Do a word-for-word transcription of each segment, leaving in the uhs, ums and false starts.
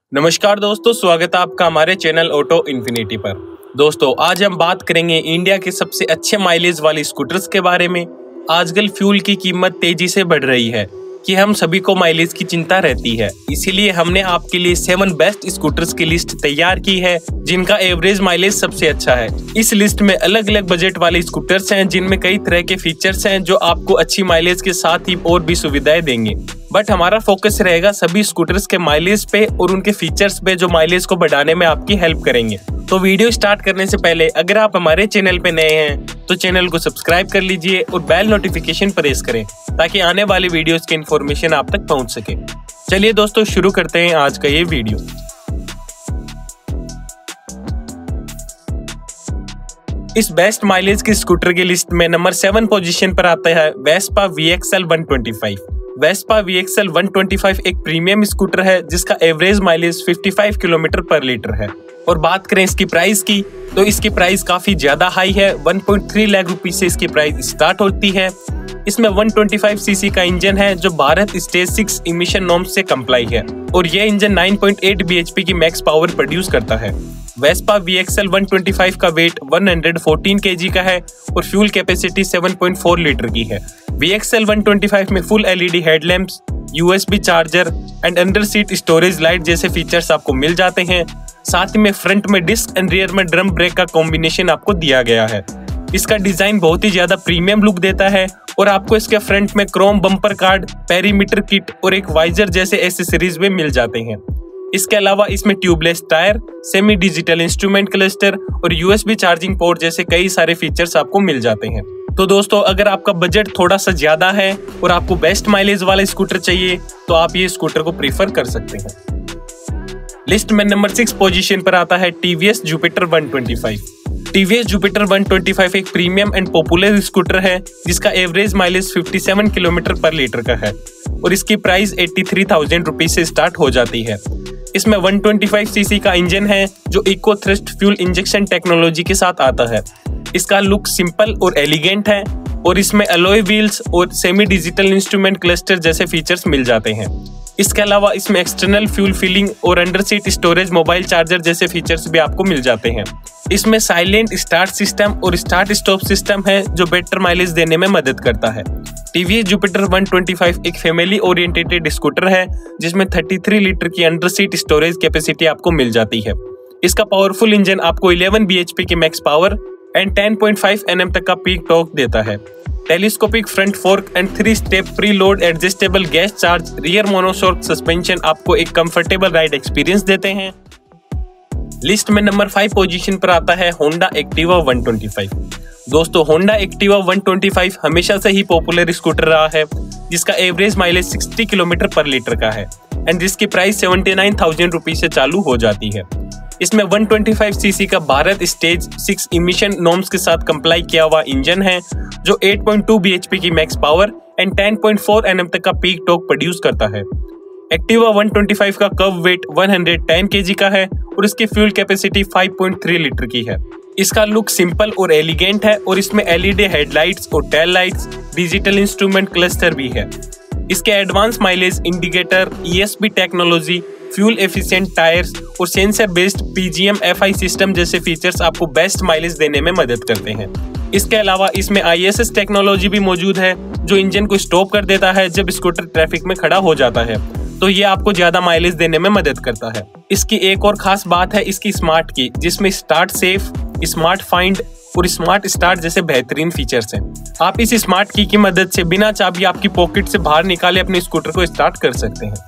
नमस्कार दोस्तों, स्वागत है आपका हमारे चैनल ऑटो इन्फिनिटी पर। दोस्तों आज हम बात करेंगे इंडिया के सबसे अच्छे माइलेज वाली स्कूटर्स के बारे में। आजकल फ्यूल की कीमत तेजी से बढ़ रही है कि हम सभी को माइलेज की चिंता रहती है, इसीलिए हमने आपके लिए सेवन बेस्ट स्कूटर्स की लिस्ट तैयार की है जिनका एवरेज माइलेज सबसे अच्छा है। इस लिस्ट में अलग अलग बजट वाले स्कूटर्स हैं जिनमें कई तरह के फीचर्स हैं जो आपको अच्छी माइलेज के साथ ही और भी सुविधाएं देंगे। बट हमारा फोकस रहेगा सभी स्कूटर्स के माइलेज पे और उनके फीचर्स पे जो माइलेज को बढ़ाने में आपकी हेल्प करेंगे। तो वीडियो स्टार्ट करने से पहले अगर आप हमारे चैनल पे नए हैं तो चैनल को सब्सक्राइब कर लीजिए और बेल नोटिफिकेशन प्रेस करें ताकि आने वाली वीडियोस की इन्फॉर्मेशन आप तक पहुंच सके। चलिए दोस्तों शुरू करते हैं आज का ये वीडियो। इस बेस्ट माइलेज की स्कूटर की लिस्ट में नंबर सेवन पोजीशन पर आता है Vespa V X L one twenty five. Vespa V X L one twenty five एक प्रीमियम स्कूटर है जिसका एवरेज माइलेज पचपन किलोमीटर पर लीटर है। और बात करें इसकी प्राइस की तो इसकी प्राइस काफी ज्यादा हाई है। वन पॉइंट थ्री लाख रुपए से इसकी प्राइस स्टार्ट होती है। इसमें वन ट्वेंटी फाइव सीसी का इंजन है जो Bharat stage six emission norms से कंप्लाई है और यह engine nine point eight BHP की मैक्स पावर प्रोड्यूस करता है। Vespa V X L one twenty five का weight one hundred fourteen KG का है और fuel capacity seven point four litre की है। V X L one twenty five में full LED headlamps, USB charger and under seat storage light जैसे features आपको मिल जाते हैं। साथ ही में फ्रंट में डिस्क एंड रियर में ड्रम ब्रेक का कॉम्बिनेशन आपको दिया गया है। इसका डिजाइन बहुत ही ज्यादा प्रीमियम लुक देता है और आपको इसके फ्रंट में chrome bumper card, perimeter kit और एक वाइजर जैसे एसेसरीज भी मिल जाते हैं। इसके अलावा इसमें tubeless tyre, semi digital instrument cluster और यूएसबी चार्जिंग पोर्ट जैसे कई सारे फीचर्स आपको मिल जाते हैं। तो दोस्तों अगर आपका बजट थोड़ा सा ज्यादा है और आपको बेस्ट माइलेज वाला स्कूटर चाहिए तो आप ये स्कूटर को प्रीफर कर सकते हैं। लिस्ट में नंबर सिक्स पोजीशन पर आता है TVS Jupiter one twenty five. TVS Jupiter one twenty five एक प्रीमियम एंड पॉपुलर स्कूटर है जिसका एवरेज माइलेज सत्तावन किलोमीटर पर लीटर का है और इसकी प्राइस तिरासी हज़ार रुपए से स्टार्ट हो जाती है। इसमें वन ट्वेंटी फाइव सीसी का इंजन है जो eco thrust fuel injection technology के साथ आता है। इसका लुक सिंपल और एलिगेंट है और इसमें अलॉय व्हील्स और सेमी डिजिटल इंस्ट्रूमेंट क्लस्टर जैसे फीचर्स मिल जाते हैं। इसके अलावा इसमें एक्सटर्नल फ्यूल फिलिंग और under seat storage, mobile charger जैसे फीचर्स भी आपको मिल जाते हैं। इसमें साइलेंट स्टार्ट सिस्टम और स्टार्ट स्टॉप सिस्टम है जो बेटर माइलेज देने में मदद करता है। TVS Jupiter one twenty five एक फैमिली ओरिएंटेड स्कूटर है जिसमें तैंतीस लीटर की अंडर सीट स्टोरेज कैपेसिटी आपको मिल जाती है। इसका पावरफुल इंजन आपको इलेवन बीएचपी की max power and ten point five NM तक का पीक टॉर्क देता है। Telescopic front fork and three step pre load adjustable gas charge rear monoshock suspension आपको एक कंफर्टेबल राइड एक्सपीरियंस देते हैं। लिस्ट में नंबर फाइव पोजीशन पर आता है Honda Activa one twenty five. दोस्तों Honda Activa one twenty five हमेशा से ही पॉपुलर स्कूटर रहा है जिसका एवरेज माइलेज साठ किलोमीटर पर लीटर का है एंड जिसकी प्राइस उन्यासी हज़ार रुपए से चालू हो जाती है। इसमें वन ट्वेंटी फाइव सीसी का Bharat stage six emission norms के साथ कंप्लाई किया हुआ इंजन है जो एट पॉइंट टू बीएचपी की max power and ten point four Nm तक का पीक टॉर्क प्रोड्यूस करता है। एक्टिवा वन ट्वेंटी फाइव का curve weight one hundred ten KG का है और इसकी fuel capacity five point three litre की है। इसका लुक सिंपल और एलिगेंट है और इसमें एलईडी हेडलाइट्स और tail lights, digital instrument cluster भी है। इसके advance mileage indicator, ESP technology, fuel efficient tyres और sensor based PGM FI system जैसे फीचर्स आपको बेस्ट माइलेज देने में मदद करते हैं। इसके अलावा इसमें आईएसएस टेक्नोलॉजी भी मौजूद है जो इंजन को स्टॉप कर देता है जब स्कूटर ट्रैफिक में खड़ा हो जाता है, तो ये आपको ज्यादा माइलेज देने में मदद करता है। इसकी एक और खास बात है इसकी स्मार्ट की जिसमें स्टार्ट सेफ, स्मार्ट फाइंड और स्मार्ट स्टार्ट जैसे बेहतरीन फीचर्स हैं। आप इस स्मार्ट की की मदद से बिना चाबी आपकी पॉकेट से बाहर निकाले अपने स्कूटर को स्टार्ट कर सकते हैं।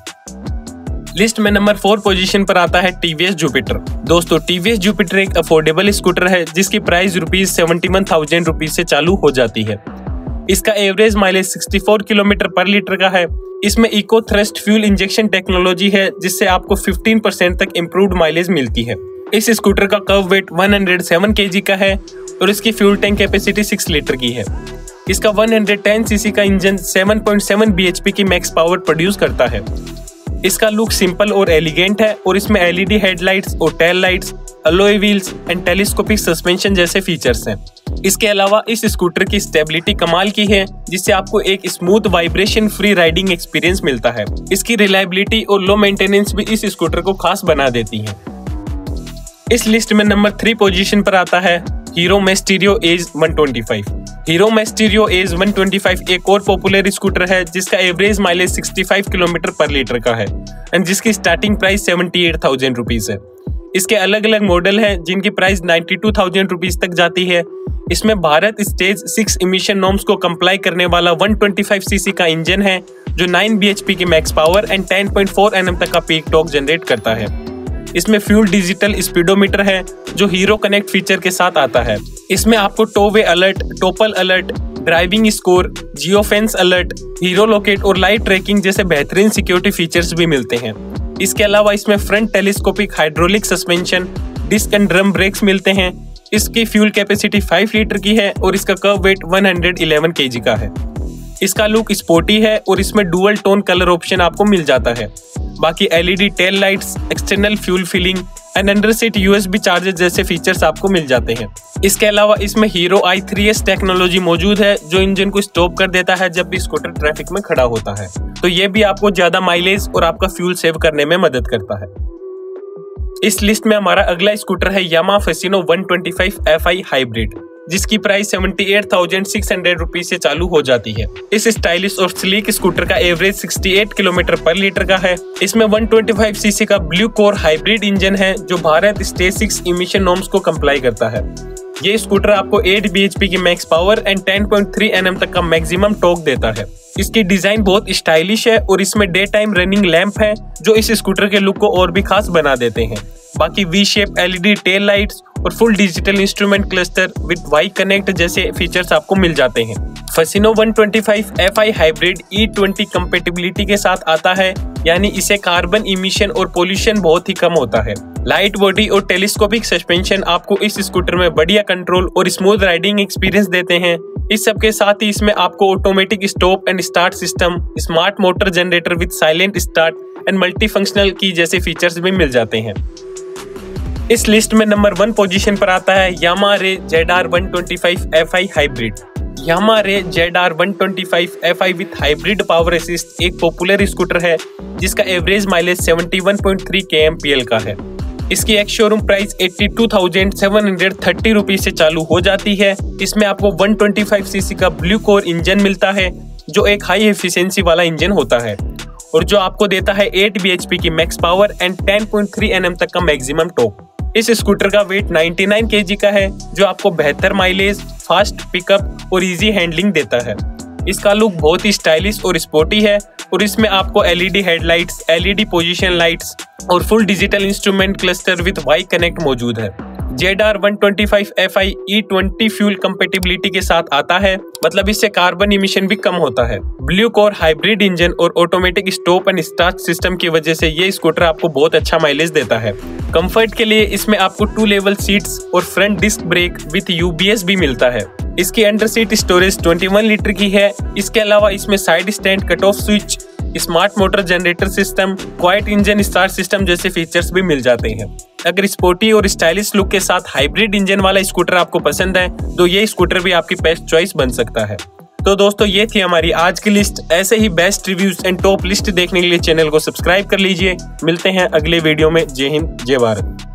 लिस्ट में नंबर फोर पोजीशन पर आता है टीवीएस जुपिटर। दोस्तों टीवीएस जुपिटर एक अफोर्डेबल स्कूटर है जिसकी price rupees seventy one thousand rupees से चालू हो जाती है। इसका average mileage sixty four kilometre per litre का है। इसमें eco thrust fuel injection technology है जिससे आपको फिफ्टीन परसेंट तक इम्प्रूव्ड माइलेज मिलती है। इस स्कूटर का curve weight one hundred seven KG का है और इसकी fuel tank capacity six litre की है। इसका वन हंड्रेड टेन सीसी का engine seven point seven BHP की मैक्स पावर प्रोड्यूस करता है। इसका लुक सिंपल और एलिगेंट है और इसमें एलईडी हेडलाइट्स और tail lights, alloy wheels and telescopic suspension जैसे फीचर्स हैं। इसके अलावा इस स्कूटर की स्टेबिलिटी कमाल की है, जिससे आपको एक smooth vibration free riding experience मिलता है। इसकी रिलायबिलिटी और लो मेंटेनेंस भी इस स्कूटर को खास बना देती है। इस लिस्ट में नंबर थ्री पोजीशन पर आता है Hero Maestro Edge one twenty five. Hero Maestro Edge one twenty five एक और पॉपुलर स्कूटर है जिसका average mileage sixty five kilometre per litre का है एंड जिसकी starting price seventy eight thousand rupees है। इसके अलग अलग मॉडल हैं जिनकी price ninety two thousand rupees तक जाती है। इसमें Bharat stage six emission norms को कंप्लाई करने वाला वन ट्वेंटी फाइव सीसी का इंजन है जो नाइन बीएचपी की max power and ten point four Nm तक का पीक टॉर्क जनरेट करता है। इसमें फ्यूल डिजिटल स्पीडोमीटर है जो हीरो कनेक्ट फीचर के साथ आता है। इसमें आपको tow away alert, topple alert, driving score, geo fence alert, Hero locate और लाइट ट्रैकिंग जैसे बेहतरीन सिक्योरिटी फीचर्स भी मिलते हैं। इसके अलावा इसमें front telescopic hydraulic suspension, disc and drum brakes मिलते हैं। इसकी फ्यूल कैपेसिटी फाइव लीटर की है और इसका curve weight one hundred eleven KG का है। इसका लुक स्पोर्टी है और इसमें डुअल टोन कलर ऑप्शन आपको मिल जाता है। बाकी LED tail lights, external fuel filling and under seat USB charger जैसे फीचर्स आपको मिल जाते हैं। इसके अलावा इसमें Hero I three S technology मौजूद है जो इंजन को स्टॉप कर देता है जब भी स्कूटर ट्रैफिक में खड़ा होता है, तो ये भी आपको ज्यादा माइलेज और आपका फ्यूल सेव करने में मदद करता है। इस लिस्ट में हमारा अगला स्कूटर है Yamaha Fascino one twenty five F I hybrid, जिसकी price seventy eight thousand six hundred rupees से चालू हो जाती है। इस स्टाइलिश और स्लीक स्कूटर का average sixty eight kilometre per litre का है। इसमें वन ट्वेंटी फाइव सीसी का ब्लू कोर हाइब्रिड इंजन है जो Bharat stage six emission norms को कंप्लाई करता है। ये स्कूटर आपको एट बीएचपी की max power and ten point three Nm तक का मैक्सिमम टॉर्क देता है। इसकी डिजाइन बहुत स्टाइलिश है और इसमें डे टाइम रनिंग लैंप है जो इस स्कूटर के लुक को और भी खास बना देते हैं। बाकी V shape LED tail lights और full digital instrument cluster with Y connect जैसे फीचर्स आपको मिल जाते हैं। Fascino one twenty five F I hybrid E twenty compatibility के साथ आता है, यानी इसे कार्बन इमिशन और पोल्यूशन बहुत ही कम होता है। लाइट बॉडी और टेलीस्कोपिक सस्पेंशन आपको इस स्कूटर में बढ़िया कंट्रोल और स्मूथ राइडिंग एक्सपीरियंस देते हैं। इस सब के साथ ही इसमें आपको automatic stop and start system, smart motor generator with silent start and multi functional key जैसे फीचर्स भी मिल जाते हैं। इस लिस्ट में नंबर वन पोजीशन पर आता है Yamaha Ray Z R one twenty five F I hybrid. Yamaha Ray Z R one twenty five F I with hybrid power assist एक पॉपुलर स्कूटर है जिसका average mileage seventy one point three K M P L का है। इसकी ex showroom price eighty two thousand seven hundred thirty rupees से चालू हो जाती है। इसमें आपको वन ट्वेंटी फाइव सीसी का ब्लू कोर इंजन मिलता है जो एक हाई एफिशिएंसी वाला इंजन होता है और जो आपको देता है एट बीएचपी की max power and ten point three Nm तक का मैक्सिमम टॉर्क। इस स्कूटर का वेट नाइन्टी नाइन केजी का है जो आपको बेहतर माइलेज, फास्ट पिकअप और इजी हैंडलिंग देता है। इसका लुक बहुत ही स्टाइलिश और स्पोर्टी है और इसमें आपको LED headlights, LED position lights और full digital instrument cluster with Y connect मौजूद है। Z R one twenty five F I E twenty fuel compatibility के साथ आता है, मतलब इससे कार्बन इमिशन भी कम होता है। ब्लू कोर हाइब्रिड इंजन और automatic stop and start system की वजह से ये स्कूटर आपको बहुत अच्छा माइलेज देता है। कंफर्ट के लिए इसमें आपको टू लेवल सीट्स और front disc brake with UBS भी मिलता है। इसकी under seat storage twenty one litre की है। इसके अलावा इसमें side stand cut off switch, smart motor generator system, quiet engine start system जैसे फीचर्स भी मिल जाते हैं। अगर स्पोर्टी और स्टाइलिश लुक के साथ हाइब्रिड इंजन वाला स्कूटर आपको पसंद है तो ये स्कूटर भी आपकी बेस्ट चॉइस बन सकता है। तो दोस्तों ये थी हमारी आज की लिस्ट। ऐसे ही best reviews and top list देखने के लिए चैनल को सब्सक्राइब कर लीजिए। मिलते हैं अगले वीडियो में। जय हिंद, जय भारत।